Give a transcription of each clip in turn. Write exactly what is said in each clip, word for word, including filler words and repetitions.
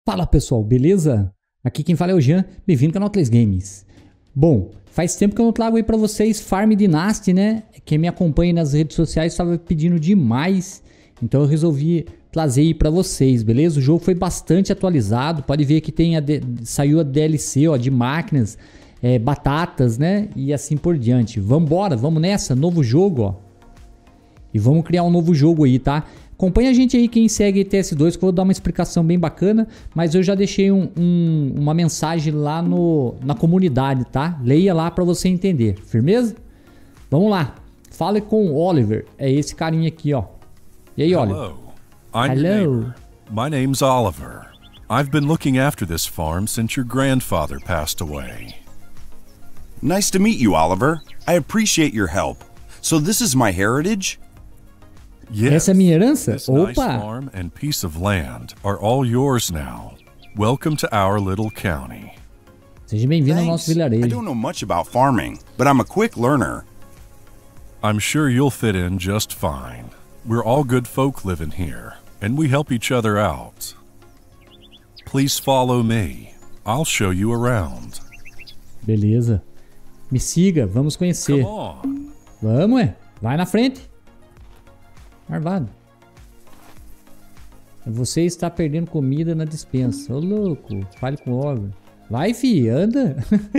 Fala pessoal, beleza? Aqui quem fala é o Jean, bem-vindo ao canal três Games. Bom, faz tempo que eu não trago aí pra vocês Farm Dynasty, né? Quem me acompanha nas redes sociais estava pedindo demais, então eu resolvi trazer aí pra vocês, beleza? O jogo foi bastante atualizado, pode ver que tem a de... saiu a D L C ó, de máquinas, é, batatas, né? E assim por diante. Vambora, vamos nessa, novo jogo, ó. E vamos criar um novo jogo aí, tá? Acompanha a gente aí, quem segue T S dois, que eu vou dar uma explicação bem bacana, mas eu já deixei um, um, uma mensagem lá no, na comunidade, tá? Leia lá pra você entender, firmeza? Vamos lá, fale com o Oliver, é esse carinha aqui, ó. E aí, Oliver? Hello, I'm your Hello. neighbor. My name's Oliver. I've been looking after this farm since your grandfather passed away. Nice to meet you, Oliver. I appreciate your help. So this is my heritage? Yes, Essa é a minha herança? this nice Opa! farm and piece of land are all yours now. Welcome to our little county. Seja bem-vindo ao nosso Thanks. I vilarejo. don't know much about farming, but I'm a quick learner. I'm sure you'll fit in just fine. We're all good folk living here, and we help each other out. Please follow me. I'll show you around. Beleza. Me siga, vamos conhecer. Come on. Vamos, é. Vai na frente. Marvado. Você está perdendo comida na dispensa. Ô, louco. Fale com o Oliver. Vai, fi. Anda.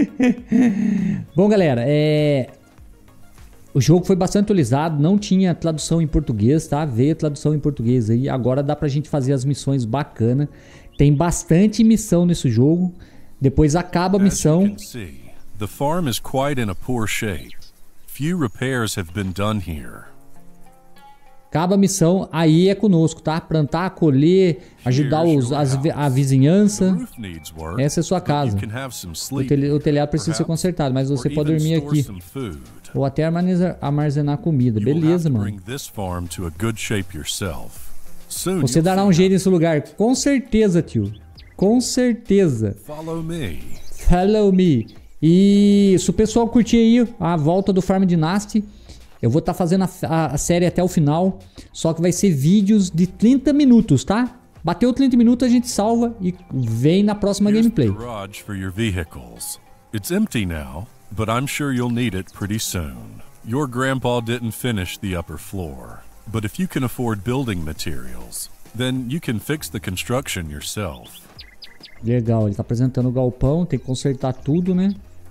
Bom, galera. É... O jogo foi bastante atualizado. Não tinha tradução em português, tá? Veio a tradução em português aí. Agora dá pra gente fazer as missões bacana. Tem bastante missão nesse jogo. Depois acaba a As you missão. can see, the farm is quite in a poor shape. Few repairs have been done here. Acaba a missão, aí é conosco, tá? Plantar, colher, ajudar os, as, a vizinhança. The roof needs work, Essa é sua but casa. you can have some O, sleep, telha- o telhado precisa ser perhaps, consertado, mas você or pode even dormir store aqui. some food. Ou até armazenar, armazenar comida. You will have Beleza, to mano. bring this farm to a good shape yourself. Soon Você you'll dará um figure jeito nesse lugar. Com certeza, tio. Com certeza. out. Follow me. Follow me. E se o pessoal curtir aí a volta do Farm Dynasty, eu vou estar fazendo a, a- a série até o final. Só que vai ser vídeos de trinta minutos, tá? Bateu trinta minutos, a gente salva e vem na próxima Here's the gameplay. garage for your vehicles. It's empty now, but I'm sure you'll need it pretty soon. Your grandpa didn't finish the upper floor, but if you can afford building materials, then you can fix the construction yourself. Legal, ele tá apresentando o galpão, tem que consertar tudo, né?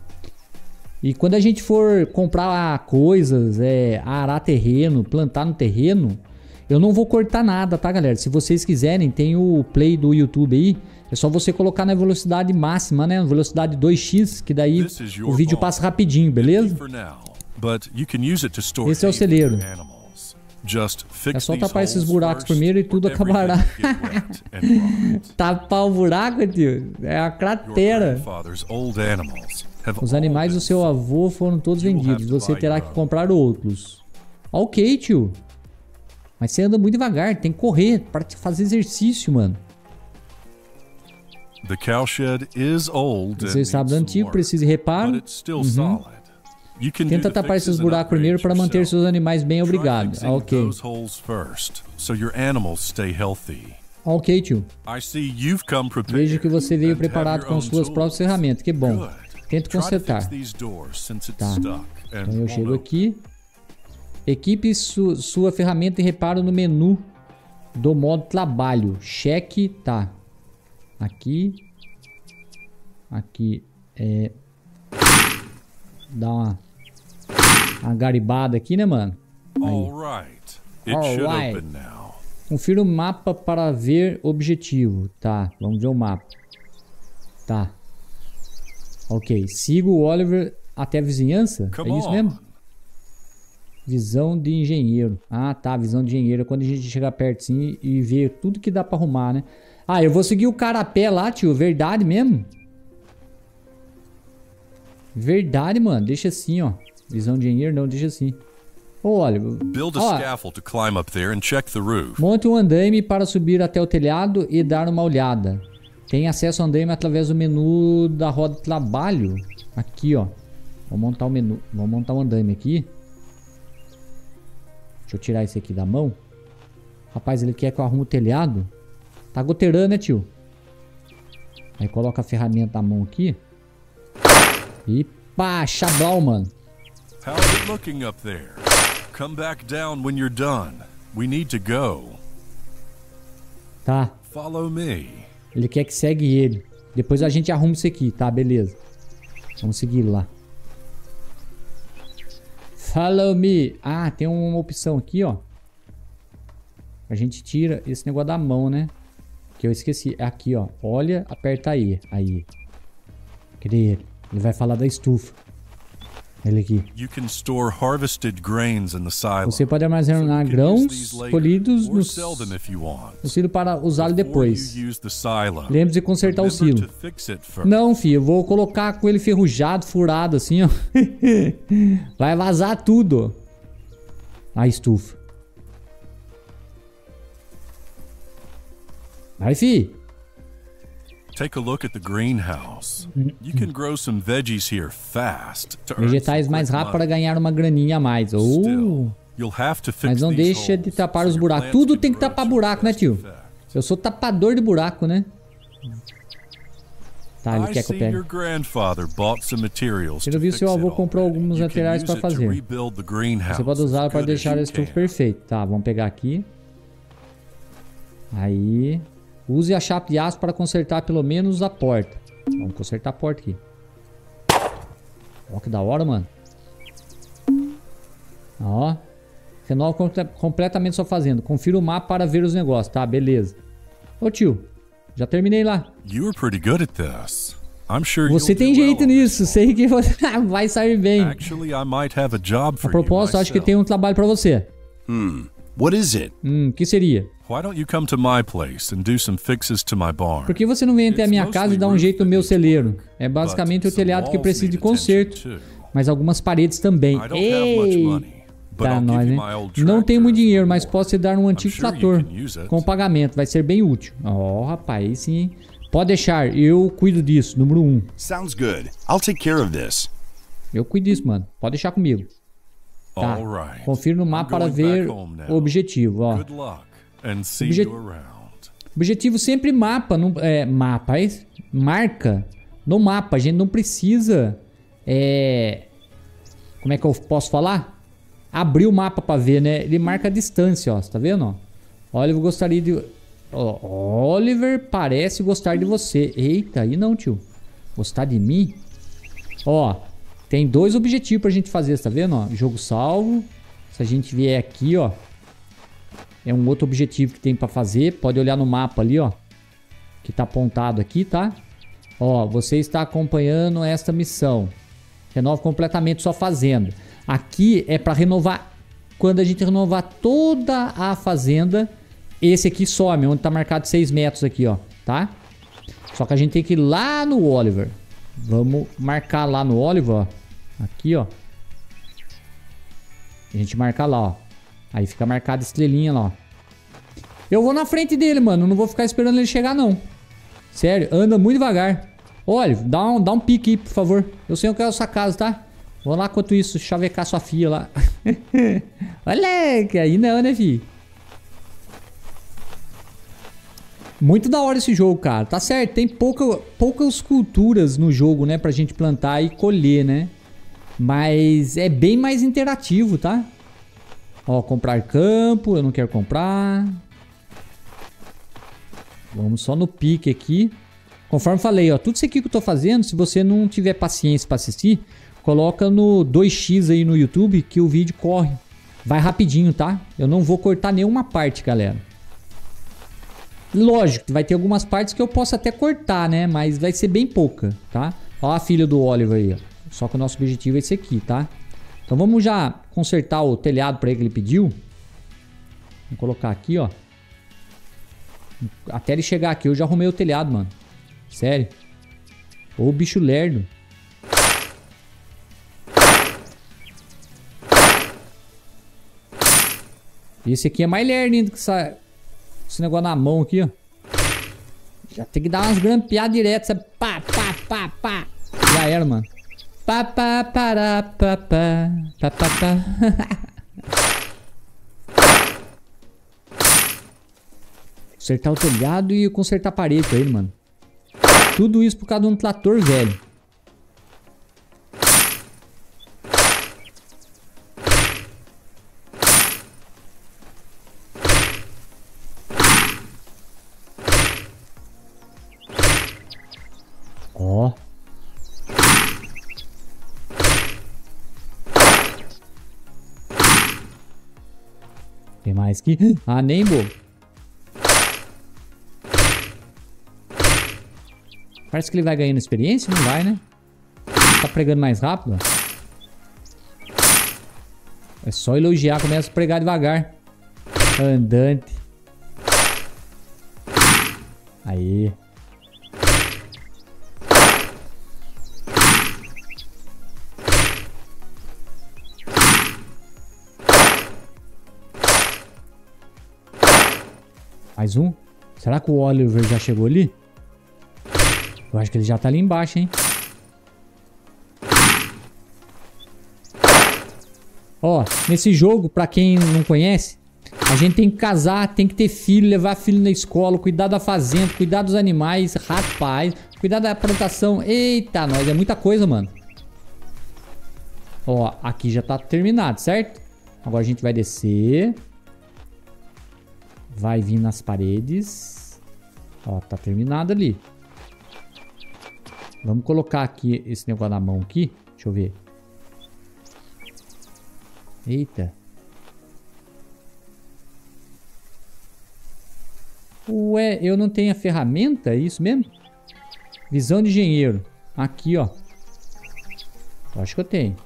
E quando a gente for comprar coisas, é, arar terreno, plantar no terreno, eu não vou cortar nada, tá, galera? Se vocês quiserem, tem o play do YouTube aí, é só você colocar na velocidade máxima, né? Velocidade dois x, que daí This is your o vídeo farm. passa rapidinho, beleza? For now, but you can use it to store Esse é o hay for celeiro. your animals. Just fix É só these tapar esses holes buracos first, primeiro e tudo or everything acabará. will get wet and rot. Tapar o buraco, tio, é a Your cratera. grandfather's old animals have Os all animais been do seu avô foram todos You will vendidos. have to Você buy terá your que own. comprar outros. Ok, tio. Mas você anda muito devagar. Tem que correr para te fazer exercício, mano. The cowshed is old Você and está needs some antigo, work, precisa de reparo. but it's still solid. You can do Tenta the tapar fixes esses and buracos primeiro upgrades para manter yourself. seus animais bem, Try obrigado. fixing Ah, ok. those holes first, so your animals stay healthy. Ok, tio. I see you've come prepared. Vejo que você veio and have preparado your com own suas tools. próprias ferramentas. Que bom. Good. Tento Try to consertar. fix these doors since it's Tá. stuck and Então eu won't chego open. aqui. Equipe su- sua ferramenta de reparo no menu do modo trabalho. Cheque, tá. Aqui. Aqui é. Dá uma. Uma garibada aqui, né, mano? Aí. All right. It should Alright. open now. Confira o mapa para ver objetivo. Tá, vamos ver o mapa. Tá. Ok. Siga o Oliver até a vizinhança? Come É isso on. mesmo? Visão de engenheiro. Ah, tá. Visão de engenheiro. É quando a gente chega perto assim e vê tudo que dá pra arrumar, né? Ah, eu vou seguir o cara a pé lá, tio. Verdade mesmo? Verdade, mano. Deixa assim, ó. Visão de engenheiro, não. Deixa assim. Ô, olha. Build a Ó, scaffold to climb up there and check the roof. monte um andaime para subir até o telhado e dar uma olhada. Tem acesso ao andaime através do menu da roda de trabalho. Aqui, ó. Vou montar o menu. Vou montar um andaime aqui. Deixa eu tirar esse aqui da mão. Rapaz, ele quer que eu arrume o telhado. Tá goteirando, né, tio? Aí coloca a ferramenta na mão aqui. E pá, chablau, mano. How's it looking up there? Come back down when you're done. We need to go. Tá. Follow me. Ele quer que segue ele. Depois a gente arruma isso aqui, tá? Beleza. Vamos seguir lá. Follow me. Ah, tem uma opção aqui, ó. A gente tira esse negócio da mão, né? Que eu esqueci. É aqui, ó. Olha, aperta aí. Aí. Cadê ele? Ele vai falar da estufa. Ele aqui. You can store harvested grains in the silo. Você pode armazenar grãos colhidos no silo para usá-lo depois. Lembre-se de consertar o silo. Não, filho. Eu vou colocar com ele ferrujado, furado assim, ó. Vai vazar tudo. A estufa. Vai, filho. Take a look at the greenhouse. You can grow some veggies here fast. Vegetais mais rápido para ganhar uma graninha a mais. Oh. Mas não deixa de tapar os buracos. Tudo tem que tapar buraco, né, tio? Eu sou tapador de buraco, né? Tá, ele quer que eu pegue. Pelo visto, seu avô comprou alguns materiais para fazer. Você pode usá-lo para deixar a estufa perfeita. Tá, vamos pegar aqui. Aí... Use a chapa de aço para consertar pelo menos a porta. Vamos consertar a porta aqui. Ó, que da hora, mano. Ó. Renova completamente sua fazenda. Confira o mapa para ver os negócios. Tá, beleza. Ô, tio. Já terminei lá. Você tem jeito nisso. Sei que você vai sair bem. A propósito, acho que tem um trabalho para você. Hmm. What is it? Hum, que seria? Why don't you come to my place and do some fixes to my barn? Por que você não vem até a minha casa e dá um jeito no meu celeiro? É basicamente o telhado que precisa de conserto, mas algumas paredes também. Eita, nós, né? Não tenho muito dinheiro, mas posso te dar um antigo trator com pagamento. Vai ser bem útil. Ó, oh, rapaz, sim. Pode deixar, eu cuido disso. Número um. Sounds good. I'll take care of this. Eu cuido disso, mano. Pode deixar comigo. Tá. Confira no mapa para ver o objetivo, ó. Obje... Objetivo sempre mapa, não, é, mapa, é, marca no mapa. A gente não precisa, é, como é que eu posso falar? Abrir o mapa para ver, né? Ele marca a distância, ó. Você tá vendo, ó? Oliver gostaria de, ó, Oliver parece gostar de você. Eita, aí não, tio. Gostar de mim? Ó, tem dois objetivos pra gente fazer, tá vendo, ó? Jogo salvo. Se a gente vier aqui, ó, é um outro objetivo que tem pra fazer. Pode olhar no mapa ali, ó, que tá apontado aqui, tá? Ó, você está acompanhando esta missão. Renova completamente sua fazenda. Aqui é pra renovar. Quando a gente renovar toda a fazenda, esse aqui some, onde tá marcado seis metros aqui, ó, tá? Só que a gente tem que ir lá no Oliver. Vamos marcar lá no Oliver, ó. Aqui, ó. A gente marca lá, ó. Aí fica marcada estrelinha lá, ó. Eu vou na frente dele, mano. Não vou ficar esperando ele chegar, não. Sério, anda muito devagar. Olha, dá um, dá um pique aí, por favor. Eu sei onde é a sua casa, tá? Vou lá, enquanto isso, chavecar sua filha lá. Olha, que aí não, né, fi? Muito da hora esse jogo, cara. Tá certo, tem pouca, poucas culturas no jogo, né? Pra gente plantar e colher, né? Mas é bem mais interativo, tá? Ó, comprar campo, eu não quero comprar. Vamos só no pique aqui. Conforme falei, ó, tudo isso aqui que eu tô fazendo, se você não tiver paciência pra assistir, coloca no dois x aí no YouTube que o vídeo corre. Vai rapidinho, tá? Eu não vou cortar nenhuma parte, galera. Lógico, vai ter algumas partes que eu posso até cortar, né? Mas vai ser bem pouca, tá? Ó a filha do Oliver aí, ó. Só que o nosso objetivo é esse aqui, tá? Então vamos já consertar o telhado para ele que ele pediu. Vou colocar aqui, ó. Até ele chegar aqui, eu já arrumei o telhado, mano. Sério. Ô, bicho lerdo. Esse aqui é mais lerdo ainda que essa, esse negócio na mão aqui, ó. Já tem que dar umas grampeadas direto, sabe? Pá, pá, pá, pá. Já era, mano. Pá, pá, pará, pá, pá, pá, pá, pá. Consertar o telhado e consertar a parede pra ele, mano. Tudo isso por causa de um trator velho. Ó. Tem mais aqui? Ah, nem bobo. Parece que ele vai ganhando experiência, não vai, né? Tá pregando mais rápido, ó. É só elogiar, começa a pregar devagar. Andante. Aí. Mais um? Será que o Oliver já chegou ali? Eu acho que ele já tá ali embaixo, hein? Ó, nesse jogo, pra quem não conhece, a gente tem que casar, tem que ter filho, levar filho na escola, cuidar da fazenda, cuidar dos animais, rapaz, cuidar da plantação. Eita, nós, é muita coisa, mano. Ó, aqui já tá terminado, certo? Agora a gente vai descer. Vai vir nas paredes. Ó, tá terminado ali. Vamos colocar aqui esse negócio na mão aqui. Deixa eu ver. Eita. Ué, eu não tenho a ferramenta? É isso mesmo? Visão de engenheiro. Aqui, ó. Eu acho que eu tenho.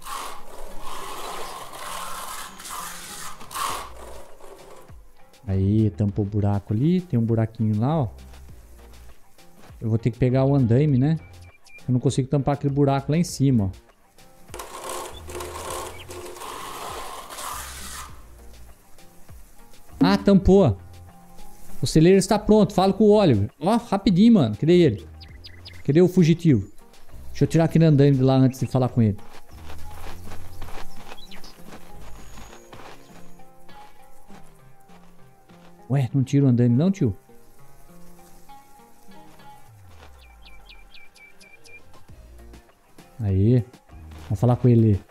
Aí, tampou o buraco ali. Tem um buraquinho lá, ó. Eu vou ter que pegar o andaime, né? Eu não consigo tampar aquele buraco lá em cima, ó. Ah, tampou. O celeiro está pronto. Fala com o Oliver. Ó, rapidinho, mano. Cadê ele? Cadê o fugitivo? Deixa eu tirar aquele andaime de lá antes de falar com ele. Ué, não tira o andaime não, tio? Aí. Vamos falar com ele.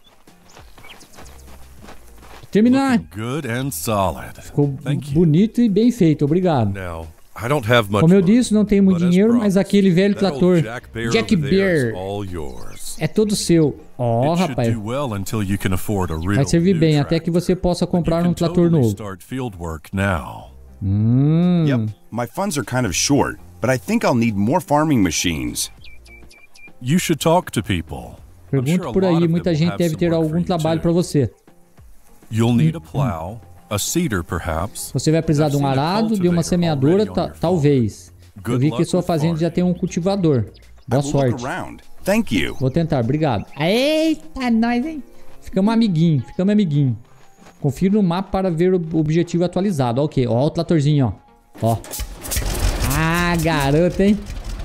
Terminar. Ficou bonito e bem feito, obrigado. Como eu disse, não tenho muito dinheiro, mas aquele velho trator Jack Bear é todo seu. Ó, oh, rapaz. Vai servir bem até que você possa comprar um trator novo. Hum. Yep, my funds are kind of short, but I think I'll need more farming machines. You should talk to people. Pergunto por aí, muita gente deve ter algum trabalho para você. You'll need a plow, a seeder perhaps. Você vai precisar de um arado, de uma semeadora, talvez. Eu vi que sua fazenda já tem um cultivador. Boa sorte. Vou tentar, obrigado. Eita, nós, hein? Ficamos amiguinho, ficamos amiguinho. Confira no mapa para ver o objetivo atualizado. Ok, ó o tratorzinho, ó. Ó. Ah, garoto, hein?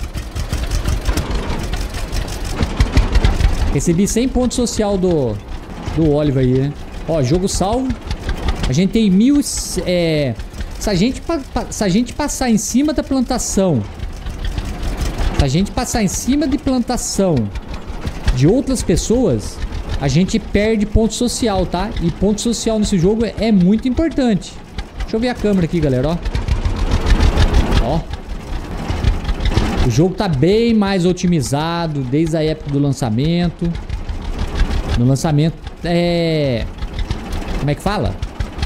Recebi cem pontos social do, do Oliver aí, né? Ó, jogo salvo. A gente tem mil... É, se, a gente, se a gente passar em cima da plantação... Se a gente passar em cima de plantação de outras pessoas, a gente perde ponto social, tá? E ponto social nesse jogo é, é muito importante. Deixa eu ver a câmera aqui, galera, ó. Ó. O jogo tá bem mais otimizado desde a época do lançamento. No lançamento, é... Como é que fala?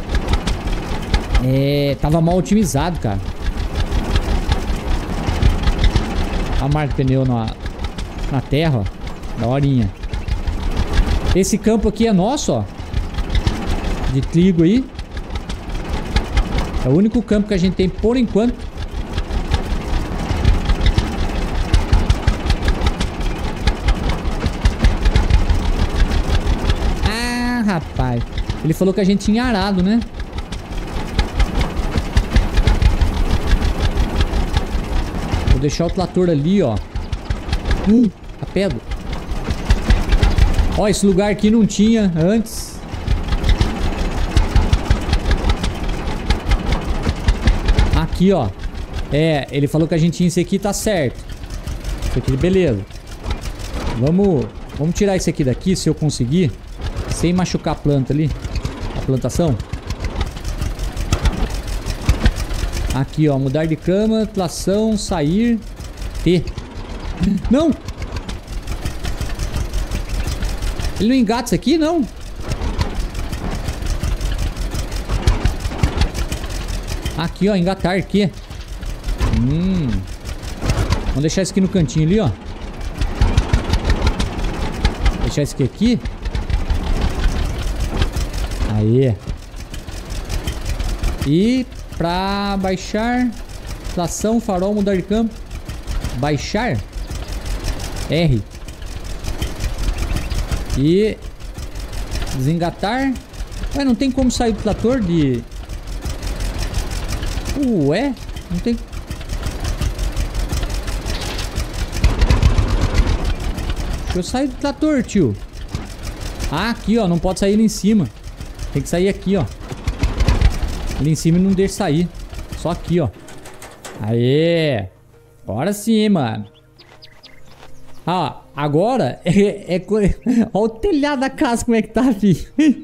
É... Tava mal otimizado, cara. A marca de pneu na, na terra, ó. Daorinha. Esse campo aqui é nosso, ó. De trigo aí. É o único campo que a gente tem por enquanto. Ah, rapaz. Ele falou que a gente tinha arado, né? Vou deixar o trator ali, ó. Hum, a pedra. Ó, esse lugar aqui não tinha antes. Aqui, ó. É, ele falou que a gente tinha isso aqui, tá certo. Isso aqui, beleza. Vamos, vamos tirar isso aqui daqui, se eu conseguir. Sem machucar a planta ali. A plantação. Aqui, ó. Mudar de cama, tração, sair. T. Não! Ele não engata isso aqui, não? Aqui, ó. Engatar aqui. Hum. Vamos deixar isso aqui no cantinho ali, ó. Deixar isso aqui aqui. Aí. E pra baixar, tração, farol, mudar de campo. Baixar. R. E desengatar. Ué, não tem como sair do trator de... Ué, não tem... Deixa eu sair do trator, tio. Ah, aqui, ó, não pode sair ali em cima. Tem que sair aqui, ó. Ali em cima não deixa sair. Só aqui, ó. Aê. Agora sim, mano. Ah, agora é, é... Olha o telhado da casa como é que tá, filho.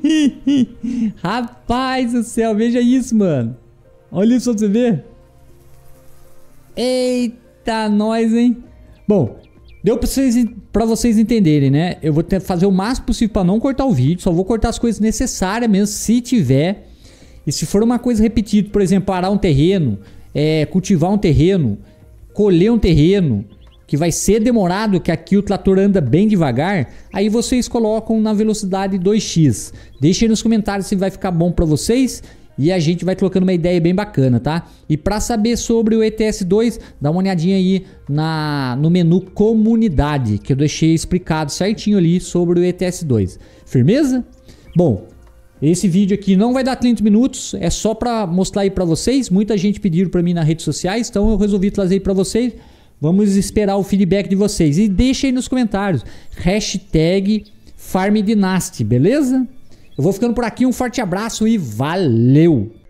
Rapaz do céu, veja isso, mano. Olha isso pra você ver. Eita, nós, hein. Bom, deu pra vocês, pra vocês entenderem, né? Eu vou ter, fazer o máximo possível pra não cortar o vídeo. Só vou cortar as coisas necessárias mesmo, se tiver. E se for uma coisa repetida, por exemplo, parar um terreno, é, cultivar um terreno, colher um terreno, que vai ser demorado, que aqui o trator anda bem devagar, aí vocês colocam na velocidade dois x. Deixem aí nos comentários se vai ficar bom pra vocês. E a gente vai trocando uma ideia bem bacana, tá? E para saber sobre o E T S dois, dá uma olhadinha aí na, no menu comunidade, que eu deixei explicado certinho ali sobre o E T S dois. Firmeza? Bom, esse vídeo aqui não vai dar trinta minutos, é só para mostrar aí para vocês. Muita gente pediu para mim nas redes sociais, então eu resolvi trazer aí para vocês. Vamos esperar o feedback de vocês. E deixa aí nos comentários, hashtag FarmDynasty, beleza? Eu vou ficando por aqui, um forte abraço e valeu!